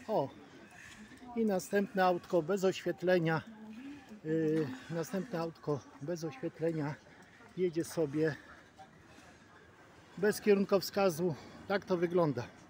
O, i następne autko bez oświetlenia. Następne autko bez oświetlenia jedzie sobie bez kierunkowskazu. Tak to wygląda.